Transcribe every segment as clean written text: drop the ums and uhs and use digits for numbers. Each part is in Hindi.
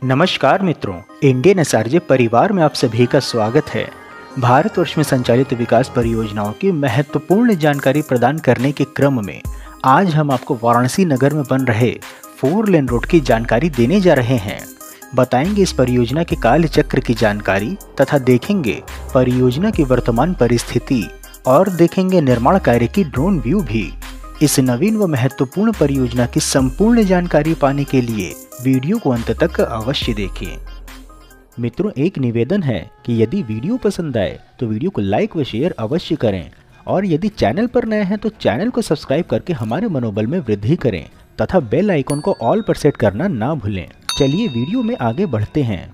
नमस्कार मित्रों, इंडियन एसआरजे परिवार में आप सभी का स्वागत है। भारतवर्ष में संचालित विकास परियोजनाओं की महत्वपूर्ण जानकारी प्रदान करने के क्रम में आज हम आपको वाराणसी नगर में बन रहे 4 लेन रोड की जानकारी देने जा रहे हैं। बताएंगे इस परियोजना के काल चक्र की जानकारी तथा देखेंगे परियोजना की वर्तमान परिस्थिति और देखेंगे निर्माण कार्य की ड्रोन व्यू भी। इस नवीन व महत्वपूर्ण परियोजना की संपूर्ण जानकारी पाने के लिए वीडियो को अंत तक अवश्य देखें। मित्रों, एक निवेदन है कि यदि वीडियो पसंद आए तो वीडियो को लाइक व शेयर अवश्य करें और यदि चैनल पर नए हैं तो चैनल को सब्सक्राइब करके हमारे मनोबल में वृद्धि करें तथा बेल आइकन को ऑल पर सेट करना ना भूलें। चलिए वीडियो में आगे बढ़ते हैं।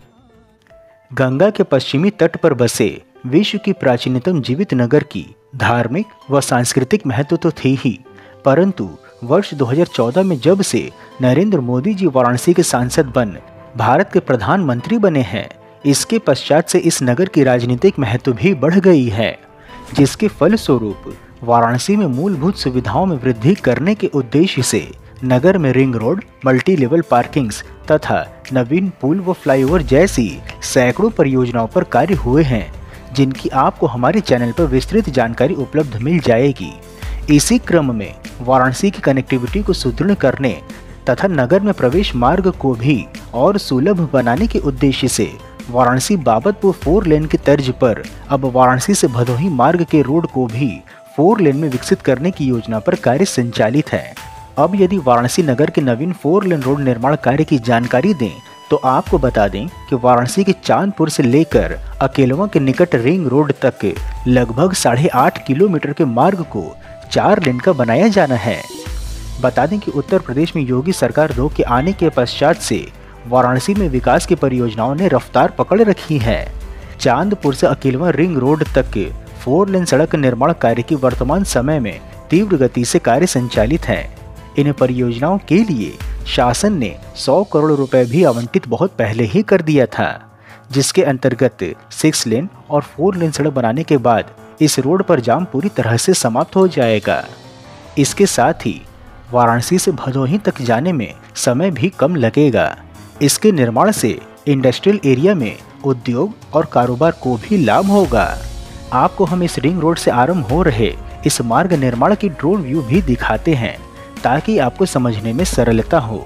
गंगा के पश्चिमी तट पर बसे विश्व की प्राचीनतम जीवित नगर की धार्मिक व सांस्कृतिक महत्व तो थी ही, परंतु वर्ष 2014 में जब से नरेंद्र मोदी जी वाराणसी के सांसद बन भारत के प्रधानमंत्री बने हैं, इसके पश्चात से इस नगर की राजनीतिक महत्व भी बढ़ गई है, जिसके फलस्वरूप वाराणसी में मूलभूत सुविधाओं में वृद्धि करने के उद्देश्य से नगर में ring road, multi level parkings तथा नवीन पुल व फ्लाईओवर जैसी सैकड़ों परियोजनाओं पर कार्य हुए हैं, जिनकी आपको हमारे चैनल पर विस्तृत जानकारी उपलब्ध मिल जाएगी। इसी क्रम में वाराणसी की कनेक्टिविटी को सुदृढ़ करने तथा नगर में प्रवेश मार्ग को भी और सुलभ बनाने के उद्देश्य से वाराणसी बाबतपुर 4 लेन की तर्ज पर अब वाराणसी से भदोही मार्ग के रोड को भी 4 लेन में विकसित करने की योजना पर कार्य संचालित है। अब यदि वाराणसी नगर के नवीन 4 लेन रोड निर्माण कार्य की जानकारी दें तो आपको बता दें कि वाराणसी के चांदपुर से लेकर अकेलवा के निकट रिंग रोड तक लगभग 8.5 किलोमीटर के मार्ग को 4 लेन का बनाया जाना है। बता दें कि उत्तर प्रदेश में योगी सरकार 2 के आने के पश्चात से वाराणसी में विकास की परियोजनाओं ने रफ्तार पकड़ रखी है। चांदपुर से अकेलवा रिंग रोड तक 4 लेन सड़क निर्माण कार्य की वर्तमान समय में तीव्र गति से कार्य संचालित है। इन परियोजनाओं के लिए शासन ने 100 करोड़ रुपए भी आवंटित बहुत पहले ही कर दिया था, जिसके अंतर्गत 6 लेन और 4 लेन सड़क बनाने के बाद इस रोड पर जाम पूरी तरह से समाप्त हो जाएगा। इसके साथ ही वाराणसी से भदोही तक जाने में समय भी कम लगेगा। इसके निर्माण से इंडस्ट्रियल एरिया में उद्योग और कारोबार को भी लाभ होगा। आपको हम इस रिंग रोड से आरंभ हो रहे इस मार्ग निर्माण की ड्रोन व्यू भी दिखाते हैं ताकि आपको समझने में सरलता हो।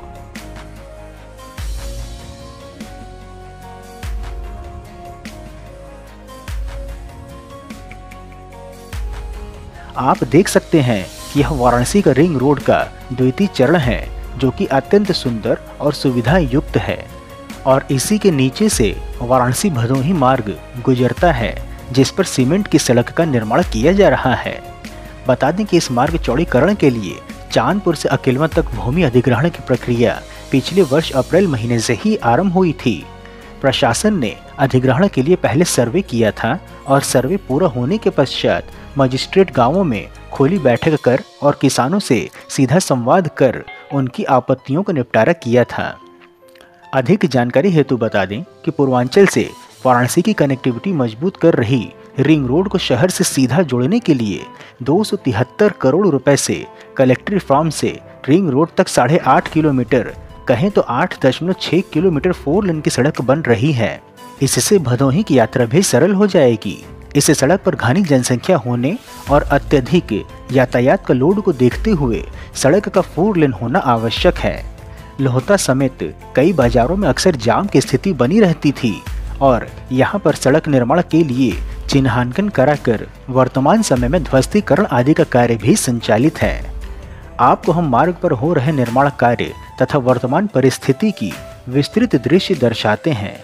आप देख सकते हैं कि यह वाराणसी का रिंग रोड का द्वितीय चरण है, जो कि अत्यंत सुंदर और सुविधा युक्त है और इसी के नीचे से वाराणसी भदोही मार्ग गुजरता है, जिस पर सीमेंट की सड़क का निर्माण किया जा रहा है। बता दें कि इस मार्ग चौड़ीकरण के लिए चांदपुर से अकेलवा तक भूमि अधिग्रहण की प्रक्रिया पिछले वर्ष अप्रैल महीने से ही आरंभ हुई थी। प्रशासन ने अधिग्रहण के लिए पहले सर्वे किया था और सर्वे पूरा होने के पश्चात मजिस्ट्रेट गांवों में खुली बैठक कर और किसानों से सीधा संवाद कर उनकी आपत्तियों का निपटारा किया था। अधिक जानकारी हेतु बता दें कि पूर्वांचल से वाराणसी की कनेक्टिविटी मजबूत कर रही रिंग रोड को शहर से सीधा जोड़ने के लिए 273 करोड़ रुपए से कलेक्ट्री फार्म से रिंग रोड तक 8.5 किलोमीटर, कहें तो 8.6 किलोमीटर 4 लेन की सड़क बन रही है। इससे भदोही की यात्रा भी सरल हो जाएगी। इस सड़क पर घनी जनसंख्या होने और अत्यधिक यातायात का लोड को देखते हुए सड़क का 4 लेन होना आवश्यक है। लोहता समेत कई बाजारों में अक्सर जाम की स्थिति बनी रहती थी और यहाँ पर सड़क निर्माण के लिए चिन्हांकन कराकर वर्तमान समय में ध्वस्तीकरण आदि का कार्य भी संचालित है। आपको हम मार्ग पर हो रहे निर्माण कार्य तथा वर्तमान परिस्थिति की विस्तृत दृश्य दर्शाते हैं।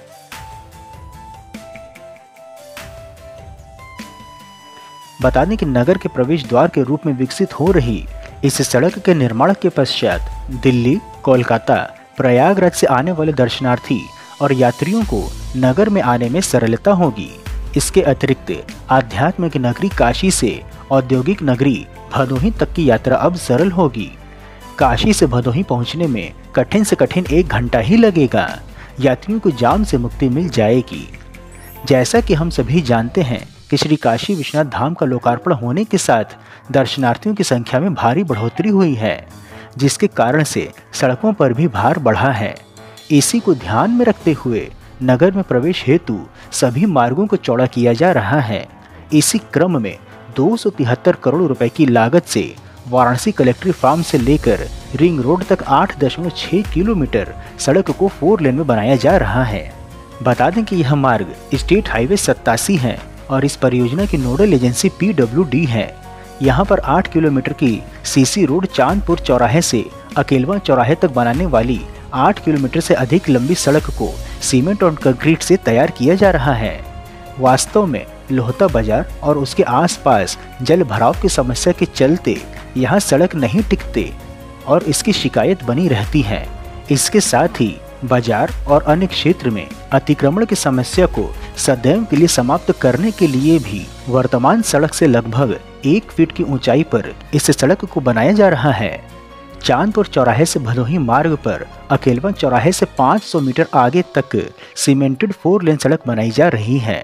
बता दें कि नगर के प्रवेश द्वार के रूप में विकसित हो रही इस सड़क के निर्माण के पश्चात दिल्ली, कोलकाता, प्रयागराज से आने वाले दर्शनार्थी और यात्रियों को नगर में आने में सरलता होगी। इसके अतिरिक्त आध्यात्मिक नगरी काशी से औद्योगिक नगरी भदोही तक की यात्रा अब सरल होगी। काशी से भदोही पहुंचने में कठिन से कठिन 1 घंटा ही लगेगा। यात्रियों को जाम से मुक्ति मिल जाएगी। जैसा कि हम सभी जानते हैं कि श्री काशी विश्वनाथ धाम का लोकार्पण होने के साथ दर्शनार्थियों की संख्या में भारी बढ़ोतरी हुई है, जिसके कारण से सड़कों पर भी भार बढ़ा है। इसी को ध्यान में रखते हुए नगर में प्रवेश हेतु सभी मार्गों को चौड़ा किया जा रहा है। इसी क्रम में 273 करोड़ रुपए की लागत से वाराणसी कलेक्ट्री फार्म से लेकर रिंग रोड तक 8.6 किलोमीटर सड़क को 4 लेन में बनाया जा रहा है। बता दें कि यह मार्ग स्टेट हाईवे 87 है और इस परियोजना की नोडल एजेंसी PWD है। यहाँ पर 8 किलोमीटर की सीसी रोड चांदपुर चौराहे से अकेलवा चौराहे तक बनाने वाली 8 किलोमीटर से अधिक लंबी सड़क को सीमेंट और कंक्रीट से तैयार किया जा रहा है। वास्तव में लोहता बाजार और उसके आसपास जल भराव की समस्या के चलते यहाँ सड़क नहीं टिकते और इसकी शिकायत बनी रहती है। इसके साथ ही बाजार और अन्य क्षेत्र में अतिक्रमण की समस्या को सदैव के लिए समाप्त करने के लिए भी वर्तमान सड़क से लगभग 1 फीट की ऊंचाई पर इस सड़क को बनाया जा रहा है। चांदपुर चौराहे से भदोही मार्ग पर अकेलवा चौराहे से 500 मीटर आगे तक सीमेंटेड 4 लेन सड़क बनाई जा रही है।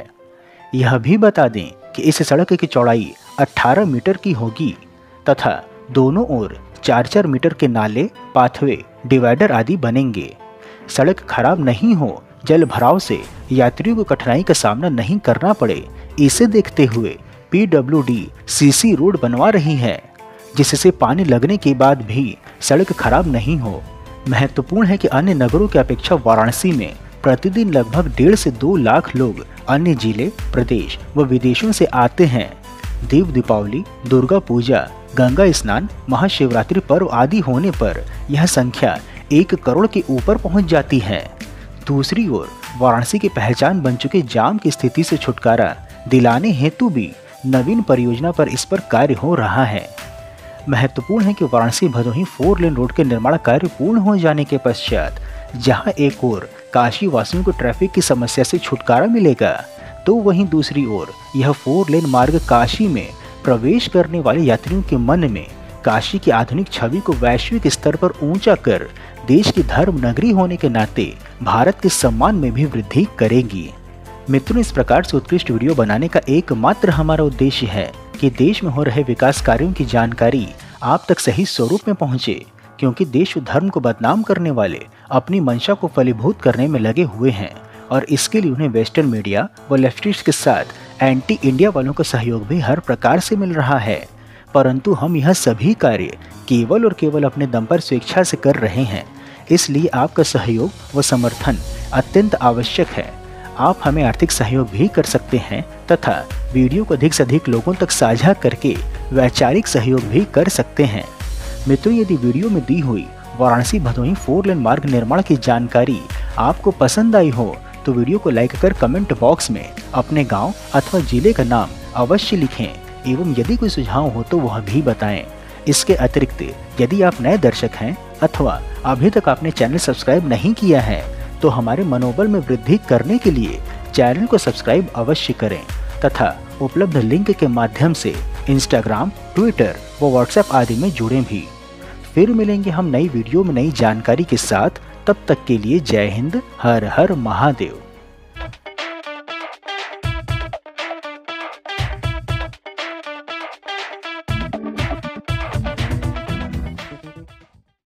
यह भी बता दें कि इस सड़क की चौड़ाई 18 मीटर की होगी तथा दोनों ओर 4-4 मीटर के नाले, पाथवे, डिवाइडर आदि बनेंगे। सड़क खराब नहीं हो, जल भराव से यात्रियों को कठिनाई का सामना नहीं करना पड़े, इसे देखते हुए PWD सीसी रोड बनवा रही है, जिससे पानी लगने के बाद भी सड़क खराब नहीं हो। महत्वपूर्ण है कि अन्य नगरों की अपेक्षा वाराणसी में प्रतिदिन लगभग 1.5 से 2 लाख लोग अन्य जिले, प्रदेश व विदेशों से आते हैं। देव दीपावली, दुर्गा पूजा, गंगा स्नान, महाशिवरात्रि पर्व आदि होने पर यह संख्या 1 करोड़ के ऊपर पहुंच जाती है। दूसरी ओर वाराणसी की पहचान बन चुके जाम की स्थिति से छुटकारा दिलाने हेतु भी नवीन परियोजना पर इस पर कार्य हो रहा है। महत्वपूर्ण है कि वाराणसी भदोही 4 लेन रोड के निर्माण कार्य पूर्ण हो जाने के पश्चात जहां एक ओर काशी वासियों को ट्रैफिक की समस्या से छुटकारा मिलेगा, तो वहीं दूसरी ओर यह 4 लेन मार्ग काशी में प्रवेश करने वाले यात्रियों के मन में काशी की आधुनिक छवि को वैश्विक स्तर पर ऊंचा कर देश की धर्म नगरी होने के नाते भारत के सम्मान में भी वृद्धि करेगी। मित्रों, इस प्रकार से उत्कृष्ट वीडियो बनाने का एकमात्र हमारा उद्देश्य है कि देश में हो रहे विकास कार्यों की जानकारी आप तक सही स्वरूप में पहुंचे, क्योंकि देश व धर्म को बदनाम करने वाले अपनी मंशा को फलीभूत करने में लगे हुए हैं और इसके लिए उन्हें वेस्टर्न मीडिया व लेफ्टिस्ट के साथ एंटी इंडिया वालों का सहयोग भी हर प्रकार से मिल रहा है। परंतु हम यह सभी कार्य केवल और केवल अपने दम पर स्वेच्छा से कर रहे हैं, इसलिए आपका सहयोग व समर्थन अत्यंत आवश्यक है। आप हमें आर्थिक सहयोग भी कर सकते हैं तथा वीडियो को अधिक से अधिक लोगों तक साझा करके वैचारिक सहयोग भी कर सकते हैं। मित्रों, यदि वीडियो में दी हुई वाराणसी भदोही 4 लेन मार्ग निर्माण की जानकारी आपको पसंद आई हो तो वीडियो को लाइक कर कमेंट बॉक्स में अपने गांव अथवा जिले का नाम अवश्य लिखें एवं यदि कोई सुझाव हो तो वह भी बताएं। इसके अतिरिक्त यदि आप नए दर्शक हैं अथवा अभी तक आपने चैनल सब्सक्राइब नहीं किया है तो हमारे मनोबल में वृद्धि करने के लिए चैनल को सब्सक्राइब अवश्य करें तथा उपलब्ध लिंक के माध्यम से इंस्टाग्राम, ट्विटर व व्हाट्सएप आदि में जुड़ें भी। फिर मिलेंगे हम नई वीडियो में नई जानकारी के साथ। तब तक के लिए जय हिंद, हर हर महादेव।